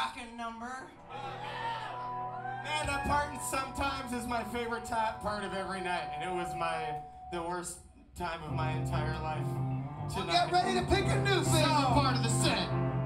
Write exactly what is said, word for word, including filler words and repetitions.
rockin' number. Man, that part in Sometimes is my favorite top part of every night, and it was my the worst time of my entire life. Well, get ready to pick a new favorite So, part of the set.